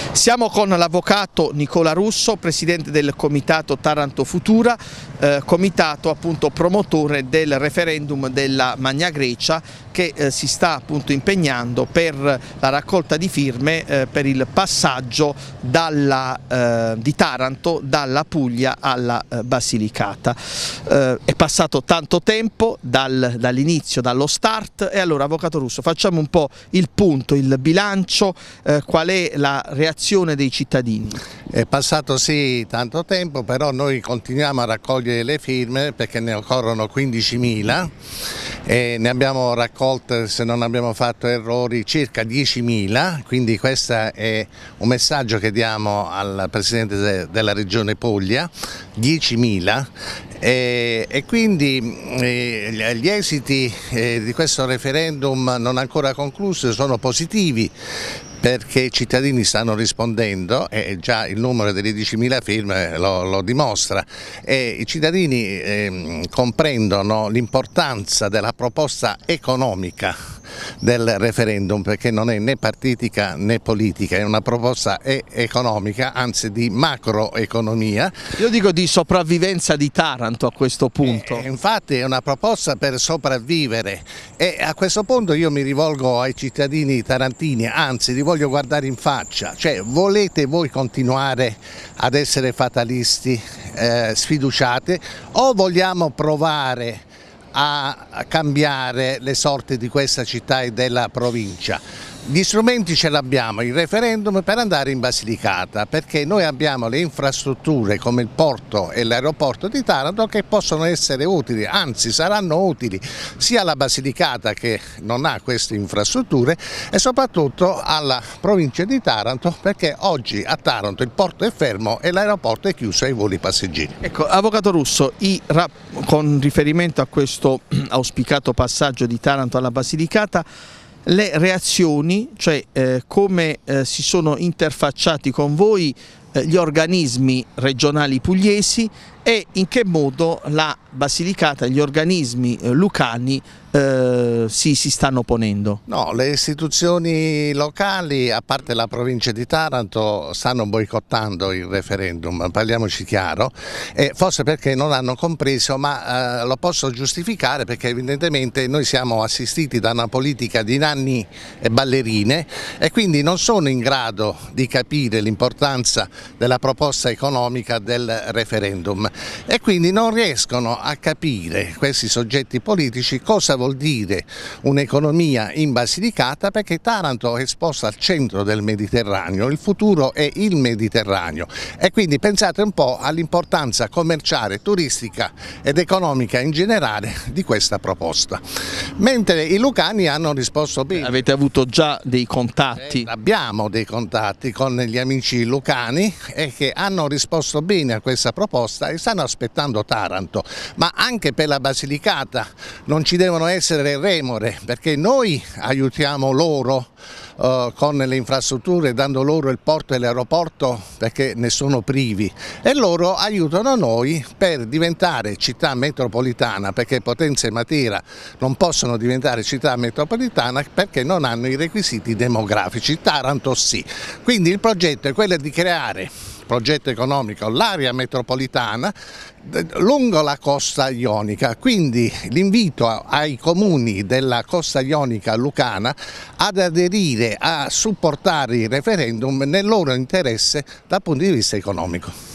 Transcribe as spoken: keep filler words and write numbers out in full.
Siamo con l'avvocato Nicola Russo, presidente del comitato Taranto Futura, eh, comitato appunto promotore del referendum della Magna Grecia che eh, si sta appunto impegnando per la raccolta di firme eh, per il passaggio dalla, eh, di Taranto dalla Puglia alla eh, Basilicata. Eh, è passato tanto tempo dal, dall'inizio, dallo start, e allora avvocato Russo facciamo un po' il punto, il bilancio, eh, qual è la reazione dei cittadini? È passato sì tanto tempo, però noi continuiamo a raccogliere le firme perché ne occorrono quindicimila e ne abbiamo raccolte, se non abbiamo fatto errori, circa diecimila, quindi questo è un messaggio che diamo al Presidente della Regione Puglia, diecimila. E, e quindi eh, gli esiti eh, di questo referendum non ancora concluso sono positivi, perché i cittadini stanno rispondendo e già il numero delle diecimila firme lo, lo dimostra, e i cittadini eh, comprendono l'importanza della proposta economica del referendum, perché non è né partitica né politica, è una proposta economica, anzi di macroeconomia. Io dico di sopravvivenza di Taranto a questo punto. E, infatti è una proposta per sopravvivere, e a questo punto io mi rivolgo ai cittadini tarantini, anzi li voglio guardare in faccia, cioè volete voi continuare ad essere fatalisti, eh, sfiduciati, o vogliamo provare a cambiare le sorti di questa città e della provincia? Gli strumenti ce l'abbiamo, il referendum per andare in Basilicata, perché noi abbiamo le infrastrutture come il porto e l'aeroporto di Taranto che possono essere utili, anzi saranno utili sia alla Basilicata, che non ha queste infrastrutture, e soprattutto alla provincia di Taranto, perché oggi a Taranto il porto è fermo e l'aeroporto è chiuso ai voli passeggeri. Ecco, avvocato Russo, i, con riferimento a questo auspicato passaggio di Taranto alla Basilicata, le reazioni, cioè eh, come eh, si sono interfacciati con voi eh, gli organismi regionali pugliesi, e in che modo la Basilicata e gli organismi eh, lucani eh, si, si stanno ponendo? No, le istituzioni locali, a parte la provincia di Taranto, stanno boicottando il referendum, parliamoci chiaro, e forse perché non hanno compreso, ma eh, lo posso giustificare perché evidentemente noi siamo assistiti da una politica di nanni e ballerine, e quindi non sono in grado di capire l'importanza della proposta economica del referendum, e quindi non riescono a capire questi soggetti politici cosa vuol dire un'economia in Basilicata, perché Taranto è esposta al centro del Mediterraneo, il futuro è il Mediterraneo, e quindi pensate un po' all'importanza commerciale, turistica ed economica in generale di questa proposta. Mentre i lucani hanno risposto bene. Avete avuto già dei contatti? Eh, abbiamo dei contatti con gli amici lucani e che hanno risposto bene a questa proposta e stanno aspettando Taranto, ma anche per la Basilicata non ci devono essere remore, perché noi aiutiamo loro uh, con le infrastrutture, dando loro il porto e l'aeroporto perché ne sono privi, e loro aiutano noi per diventare città metropolitana, perché Potenza e Matera non possono diventare città metropolitana perché non hanno i requisiti demografici, Taranto sì. Quindi il progetto è quello di creare, progetto economico, l'area metropolitana lungo la costa ionica, quindi l'invito ai comuni della costa ionica lucana ad aderire a supportare il referendum nel loro interesse dal punto di vista economico.